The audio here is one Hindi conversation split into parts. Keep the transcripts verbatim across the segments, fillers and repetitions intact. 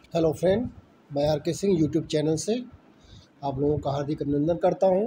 हेलो फ्रेंड, मैं आर के सिंह यूट्यूब चैनल से आप लोगों का हार्दिक अभिनंदन करता हूं।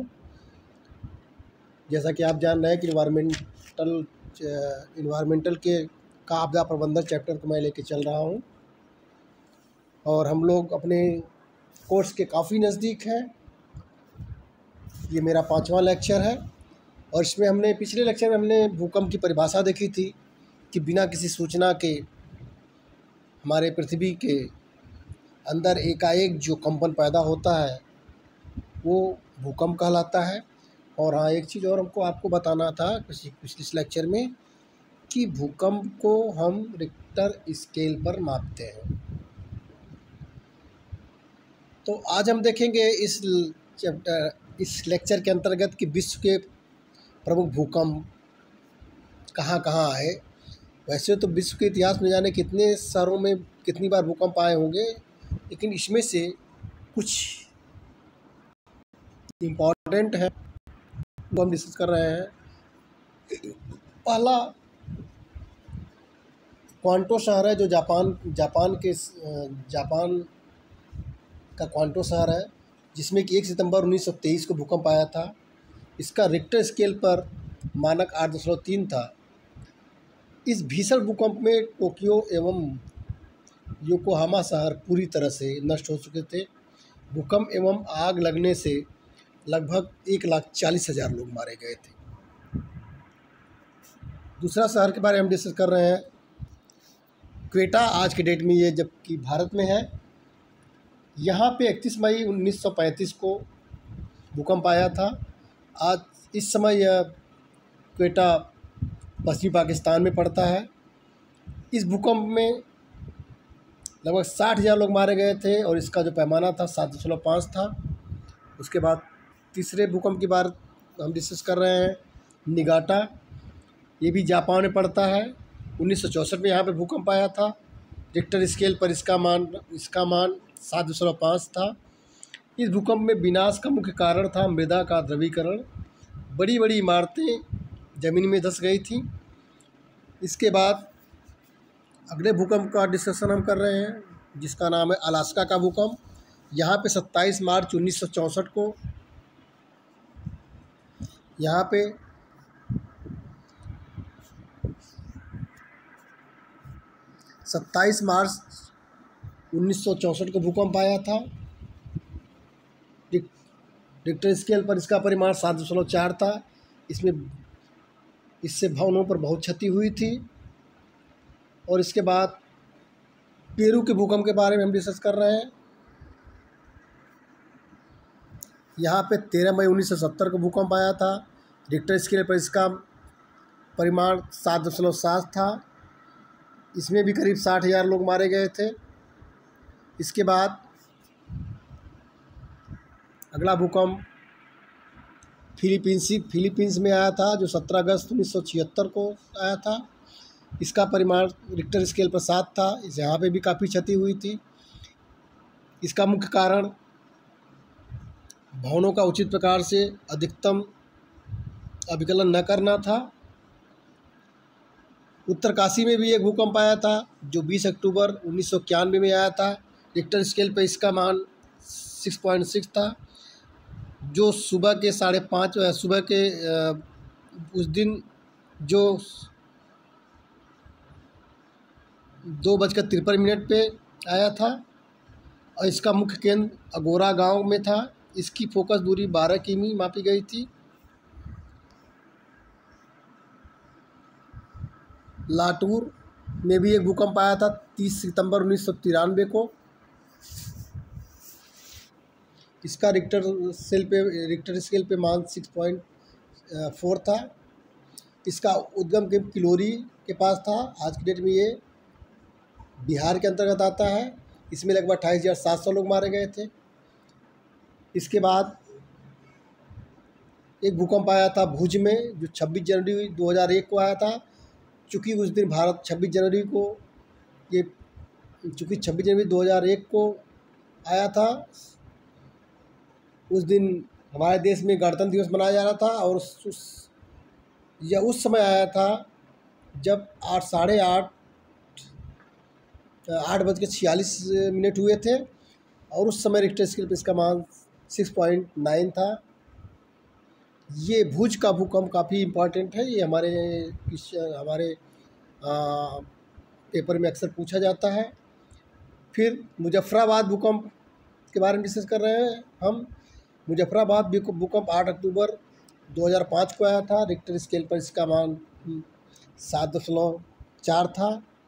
जैसा कि आप जान रहे हैं कि इन्वायरमेंटल इन्वायरमेंटल के का आपदा प्रबंधन चैप्टर को मैं लेके चल रहा हूं और हम लोग अपने कोर्स के काफ़ी नज़दीक हैं। ये मेरा पांचवा लेक्चर है और इसमें हमने पिछले लेक्चर में हमने भूकंप की परिभाषा देखी थी कि बिना किसी सूचना के हमारे पृथ्वी के अंदर एकाएक जो कंपन पैदा होता है वो भूकंप कहलाता है। और हाँ, एक चीज़ और हमको आपको बताना था पिछले पिछले लेक्चर में कि भूकंप को हम रिक्टर स्केल पर मापते हैं। तो आज हम देखेंगे इस चैप्टर इस लेक्चर के अंतर्गत कि विश्व के प्रमुख भूकंप कहाँ कहाँ आए। वैसे तो विश्व के इतिहास में जाने कितने शहरों में कितनी बार भूकंप आए होंगे, लेकिन इसमें से कुछ इम्पॉर्टेंट है जो हम डिस्कस कर रहे हैं। पहला क्वांटो शहर है जो जापान जापान के जापान का क्वांटो शहर है, जिसमें कि एक सितंबर उन्नीस सौ तेईस को भूकंप आया था। इसका रिक्टर स्केल पर मानक आठ दशमलव तीन था। इस भीषण भूकंप में टोक्यो एवं योकोहामा शहर पूरी तरह से नष्ट हो चुके थे। भूकंप एवं आग लगने से लगभग एक लाख चालीस हज़ार लोग मारे गए थे। दूसरा शहर के बारे में हम डिस्कस कर रहे हैं, क्वेटा। आज के डेट में ये जबकि भारत में है। यहाँ पे इकतीस मई उन्नीस सौ पैंतीस को भूकंप आया था। आज इस समय यह क्वेटा पश्चिमी पाकिस्तान में पड़ता है। इस भूकंप में लगभग साठ हज़ार लोग मारे गए थे और इसका जो पैमाना था सात दशमलव पाँच था। उसके बाद तीसरे भूकंप की बार हम डिस्कस कर रहे हैं, निगाटा। ये भी जापान में पड़ता है। उन्नीस सौ चौंसठ में यहाँ पे भूकंप आया था। रिक्टर स्केल पर इसका मान इसका मान सात दशमलव पाँच था। इस भूकंप में विनाश का मुख्य कारण था मृदा का द्रवीकरण। बड़ी बड़ी इमारतें ज़मीन में धंस गई थी। इसके बाद अगले भूकंप का डिस्कशन हम कर रहे हैं, जिसका नाम है अलास्का का भूकंप। यहाँ पे सत्ताईस मार्च उन्नीस सौ चौंसठ को यहाँ पे सत्ताईस मार्च उन्नीस सौ चौंसठ को भूकंप आया था। रिक्टर स्केल पर इसका परिमाण सात दशमलव चार था। इसमें इससे भवनों पर बहुत क्षति हुई थी। और इसके बाद पेरू के भूकंप के बारे में हम डिस्कस कर रहे हैं। यहाँ पे तेरह मई उन्नीस सौ सत्तर को भूकंप आया था। रिक्टर स्केल पर इसका परिमाण सात दशमलव सात था। इसमें भी करीब साठ हज़ार लोग मारे गए थे। इसके बाद अगला भूकंप फिलीपींस फिलीपींस में आया था, जो सत्रह अगस्त उन्नीस सौ छिहत्तर को आया था। इसका परिमाण रिक्टर स्केल पर सात था। इस यहाँ पे भी काफ़ी क्षति हुई थी। इसका मुख्य कारण भवनों का उचित प्रकार से अधिकतम अभिकलन न करना था। उत्तरकाशी में भी एक भूकंप आया था, जो बीस अक्टूबर उन्नीस सौ इक्यानवे में आया था। रिक्टर स्केल पर इसका मान छह पॉइंट छह था, जो सुबह के साढ़े पाँच सुबह के उस दिन जो दो बजकर तिरपन मिनट पे आया था और इसका मुख्य केंद्र अगोरा गांव में था। इसकी फोकस दूरी बारह किमी मापी गई थी। लातूर में भी एक भूकंप आया था तीस सितंबर उन्नीस सौ तिरानवे को। इसका रिक्टर स्केल पे रिक्टर स्केल पे मान सिक्स पॉइंट फोर था। इसका उद्गम केंद्र किलोरी के पास था। आज की डेट में ये बिहार के अंतर्गत आता है। इसमें लगभग अट्ठाईस हज़ार सात सौ लोग मारे गए थे। इसके बाद एक भूकंप आया था भुज में, जो छब्बीस जनवरी दो हज़ार एक को आया था। चूँकि उस दिन भारत छब्बीस जनवरी को ये चूँकि छब्बीस जनवरी दो हज़ार एक को आया था, उस दिन हमारे देश में गणतंत्र दिवस मनाया जा रहा था। और उस, उस यह उस समय आया था जब आठ साढ़े आठ आठ बज के छियालीस मिनट हुए थे और उस समय रिक्टर स्केल पर इसका मान सिक्स पॉइंट नाइन था। ये भुज का भूकंप काफ़ी इम्पोर्टेंट है, ये हमारे किस हमारे आ, पेपर में अक्सर पूछा जाता है। फिर मुजफ्फराबाद भूकंप के बारे में डिस्कस कर रहे हैं हम। मुजफ्फराबाद भूकंप आठ अक्टूबर दो हज़ार पाँच को आया था। रिक्टर स्केल पर इसका मान सात दशमलव चार था।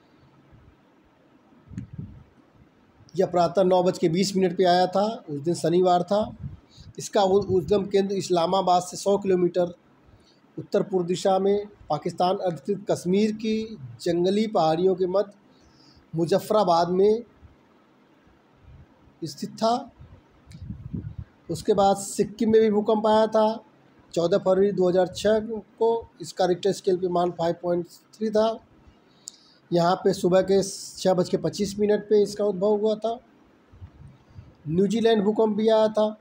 यह प्रातः नौ बज के बीस मिनट पर आया था। उस दिन शनिवार था। इसका उद्गम केंद्र इस्लामाबाद से सौ किलोमीटर उत्तर पूर्व दिशा में पाकिस्तान अधिकृत कश्मीर की जंगली पहाड़ियों के मध्य मुजफ्फराबाद में स्थित था। उसके बाद सिक्किम में भी भूकंप आया था चौदह फरवरी दो हज़ार छः को। इसका रिक्टर स्केल पे मान पाँच पॉइंट तीन था। यहाँ पे सुबह के छः बज के पच्चीस मिनट पे इसका उद्भव हुआ था। न्यूजीलैंड भूकंप भी आया था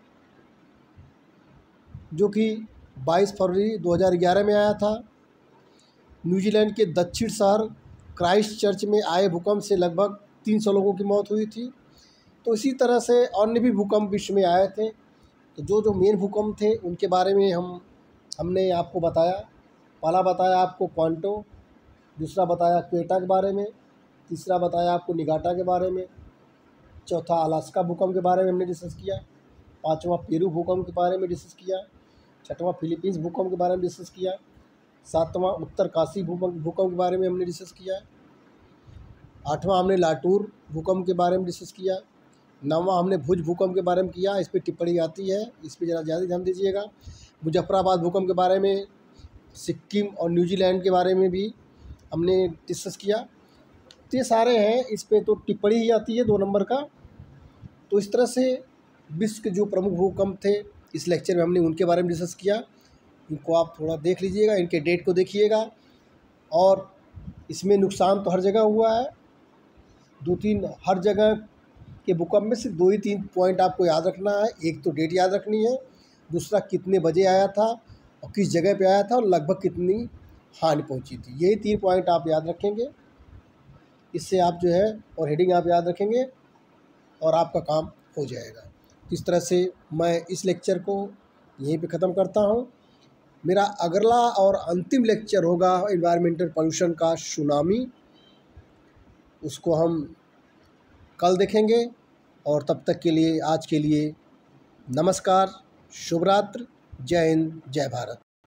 जो कि बाईस फरवरी दो हज़ार ग्यारह में आया था। न्यूजीलैंड के दक्षिण शहर क्राइस्ट चर्च में आए भूकंप से लगभग तीन सौ लोगों की मौत हुई थी। तो इसी तरह से अन्य भी भूकंप विश्व में आए थे। तो जो जो मेन भूकंप थे उनके बारे में हम हमने आपको बताया। पहला बताया आपको क्वांटो, दूसरा बताया क्वेटा के बारे में, तीसरा बताया आपको निगाटा के बारे में, चौथा अलास्का भूकंप के बारे में हमने डिस्कस किया, पाँचवा पेरू भूकंप के बारे में डिस्कस किया, छठवां फिलीपींस भूकंप के बारे में डिस्कस किया, सातवां उत्तर काशी भूकंप भूकंप के बारे में हमने डिस्कस किया, आठवां हमने लाटूर भूकंप के बारे में डिस्कस किया, नौवां हमने भुज भूकंप के बारे में किया। इस पर टिप्पणी आती है, इस पर ज़रा ज़्यादा ध्यान दीजिएगा। मुजफ्फराबाद भूकंप के बारे में, सिक्किम और न्यूजीलैंड के बारे में भी हमने डिस्कस किया। तो ये सारे हैं, इस पे तो टिप्पणी ही आती है दो नंबर का। तो इस तरह से विश्व के जो प्रमुख भूकंप थे इस लेक्चर में हमने उनके बारे में डिस्कस किया। इनको आप थोड़ा देख लीजिएगा, इनके डेट को देखिएगा। और इसमें नुकसान तो हर जगह हुआ है, दो तीन हर जगह के भूकंप में सिर्फ दो ही तीन पॉइंट आपको याद रखना है। एक तो डेट याद रखनी है, दूसरा कितने बजे आया था और किस जगह पे आया था और लगभग कितनी हानि पहुंची थी। यही तीन पॉइंट आप याद रखेंगे, इससे आप जो है और हेडिंग आप याद रखेंगे और आपका काम हो जाएगा। इस तरह से मैं इस लेक्चर को यहीं पे ख़त्म करता हूँ। मेरा अगला और अंतिम लेक्चर होगा एनवायरमेंटल पोल्यूशन का सुनामी, उसको हम कल देखेंगे। और तब तक के लिए आज के लिए नमस्कार, शुभ रात्रि, जय हिंद, जय भारत।